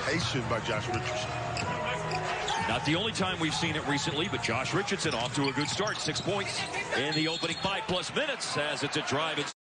anticipation by Josh Richardson. Not the only time we've seen it recently, but Josh Richardson off to a good start. 6 points in the opening 5+ minutes as it's a drive.